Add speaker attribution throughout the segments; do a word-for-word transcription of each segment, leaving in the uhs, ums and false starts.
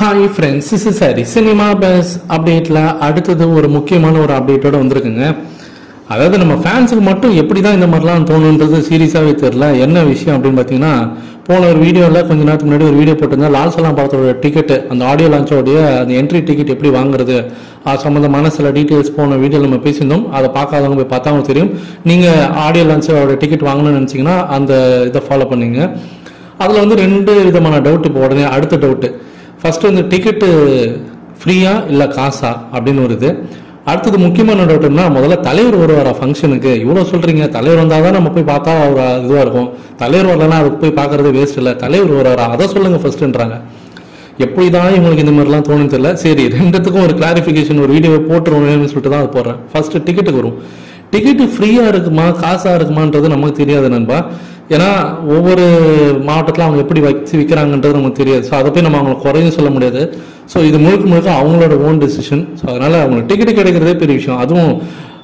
Speaker 1: Hi friends, this is Hari. Cinema buzz அப்டேட்டில் அடுத்தது ஒரு முக்கியமான ஒரு அப்டேட்டோட வந்திருக்குங்க. அதாவது நம்ம ஃபேன்ஸுக்கு மட்டும் எப்படி தான் இந்த மாதிரிலாம் தோணுன்றது சீரியஸாகவே தெரில. என்ன விஷயம் அப்படின்னு பார்த்தீங்கன்னா, போன ஒரு வீடியோவில் கொஞ்ச நேரத்துக்கு முன்னாடி ஒரு வீடியோ போட்டிருந்தா லால் சலாம் படத்தோட டிக்கெட்டு, அந்த ஆடியோ லான்ச்சோடைய அந்த என்ட்ரி டிக்கெட் எப்படி வாங்குறது அது சம்மந்தமான சில டீட்டெயில்ஸ் போன வீடியோவில் நம்ம பேசியிருந்தோம். அதை பார்க்காதவங்க போய் பார்த்தா தெரியும். நீங்கள் ஆடியோ லான்ச்சோட டிக்கெட் வாங்கணும்னு நினச்சிங்கன்னா அந்த இதை ஃபாலோ பண்ணீங்க. அதில் வந்து ரெண்டு விதமான டவுட். இப்போ உடனே அடுத்த டவுட்டு, ஃபர்ஸ்ட் வந்து டிக்கெட்டு ஃப்ரீயா இல்லை காசா அப்படின்னு வருது. அடுத்தது முக்கியமான டவுட்னா, முதல்ல தலைவர் வருவாரா ஃபங்க்ஷனுக்கு? இவ்வளோ சொல்றீங்க, தலைவர் வந்தால் தான் நம்ம போய் பார்த்தா ஒரு இதுவாக இருக்கும், தலைவர் வரலன்னா அதுக்கு போய் பார்க்கறது வேஸ்ட் இல்லை, தலைவர் வருவாரா அதை சொல்லுங்க ஃபர்ஸ்ட்ன்றாங்க. எப்படி தான் இவங்களுக்கு இந்த மாதிரிலாம் தோணுன்னு தெரியல. சரி, ரெண்டுத்துக்கும் ஒரு கிளாரிஃபிகேஷன் ஒரு வீடியோ போட்டுருவோம்னு சொல்லிட்டு தான் அது போடுறேன். ஃபர்ஸ்ட் டிக்கெட்டுக்கு வரும். டிக்கெட்டு ஃப்ரீயா இருக்குமா காசா இருக்குமான்றது நமக்கு தெரியாது நண்பா. ஏன்னா ஒவ்வொரு மாவட்டத்தில் அவங்க எப்படி வச்சு விற்கிறாங்கன்றது நமக்கு தெரியாது. ஸோ அதை போய் நம்ம அவங்களை குறையும் சொல்ல முடியாது. ஸோ இது முழுக்க முழுக்க அவங்களோட ஓன் டெசிஷன். ஸோ அதனால அவங்களுக்கு டிக்கெட் கிடைக்கிறதே பெரிய விஷயம். அதுவும்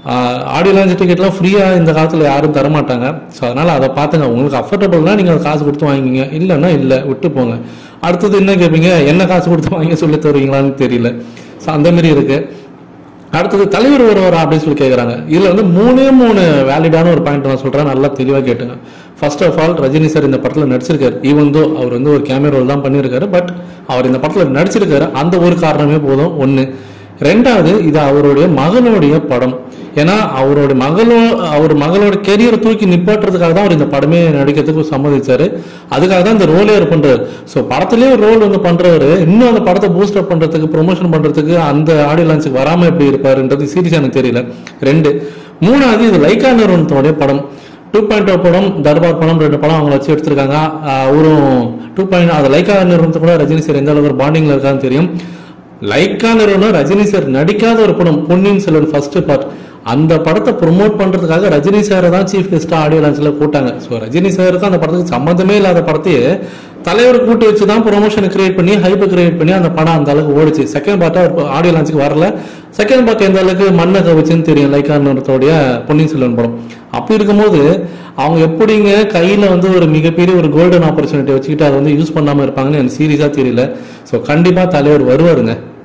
Speaker 1: ஆடியோ லான்ச் டிக்கெட்லாம் ஃப்ரீயாக இந்த காலத்தில் யாரும் தரமாட்டாங்க. ஸோ அதனால அதை பார்த்துங்க. உங்களுக்கு அஃபோர்டபுள்னா நீங்கள் அதை காசு கொடுத்து வாங்கிங்க, இல்லைன்னா இல்லை விட்டு போங்க. அடுத்தது என்ன கேட்பீங்க, என்ன காசு கொடுத்து வாங்கி சொல்லி தருவீங்களான்னு தெரியல. ஸோ அந்த மாதிரி இருக்கு. அடுத்தது தலைவர் வருவாரா அப்படின்னு சொல்லி கேட்குறாங்க. இதில் வந்து மூணே மூணு வேலிடான ஒரு பாயிண்ட் நான் சொல்கிறேன், நல்லா தெளிவாக கேட்டுங்க. First of all, Rajini sir இந்த படத்தில் நடிச்சிருக்காரு. ஈவன் தோ அவர் வந்து ஒரு கேமரா ரோல் தான் பண்ணியிருக்காரு, பட் அவர் இந்த படத்தில் நடிச்சிருக்காரு. அந்த ஒரு காரணமே போதும். ஒன்று. ரெண்டாவது, இது அவருடைய மகனுடைய படம். ஏன்னா அவருடைய மகளோ அவர் மகளோட கெரியரை தூக்கி நிப்பாட்டுறதுக்காக தான் அவர் இந்த படமே நடிக்கிறதுக்கு சம்மதிச்சாரு. அதுக்காக தான் இந்த ரோலே அவர் பண்றாரு. ஸோ படத்துலேயே ஒரு ரோல் வந்து பண்றவரு இன்னும் அந்த படத்தை பூஸ்ட் அப் பண்றதுக்கு, ப்ரொமோஷன் பண்றதுக்கு அந்த ஆடியோ லான்ச்சுக்கு வராம எப்படி இருப்பாருன்றது சீரியஸா எனக்கு தெரியல. ரெண்டு. மூணாவது, இது லைக்கா நிறுவனத்தோடைய படம். டூ பாயிண்ட் படம், தர்பார் படம், ரெண்டு படம் அவங்க வச்சு எடுத்திருக்காங்க. அவரும் டூ பாயிண்ட் அது லைக்கா நிறுவனத்தை கூட ரஜினி சார் எந்த அளவுக்கு பாண்டிங்ல இருக்கான்னு தெரியும். லைக்கா நிறுவனம் ரஜினி சார் நடிக்காத ஒரு படம், பொன்னியின் செல்வன் ஃபர்ஸ்ட் பார்ட். அந்த படத்தை ப்ரொமோட் பண்றதுக்காக ரஜினி சாரை தான் சீஃப் கெஸ்டா ஆடியோ லான்ச்ல கூட்டாங்க. ஸோ ரஜினி சாருக்கு அந்த படத்துக்கு சம்மந்தமே இல்லாத படத்தையே தலைவர் கூட்டி வச்சு தான் ப்ரொமோஷனை கிரியேட் பண்ணி ஹைப்பை கிரியேட் பண்ணி அந்த படம் அந்த அளவுக்கு ஓடிச்சு. செகண்ட் பார்ட்டா ஆடியோ லான்ச்சுக்கு வரல. செகண்ட் பார்ட் எந்த அளவுக்கு மண்ணை கவிச்சுன்னு தெரியும் லைக்கானத்தோடைய பொன்னியின் செல்வன் படம். அப்படி இருக்கும்போது அவங்க எப்படிங்க கையில வந்து ஒரு மிகப்பெரிய ஒரு கோல்டன் ஆப்பர்ச்சுனிட்டி வச்சுக்கிட்டு அதை வந்து யூஸ் பண்ணாம இருப்பாங்கன்னு எனக்கு சீரியஸா தெரியல. ஸோ கண்டிப்பா தலைவர் வருவாருங்க.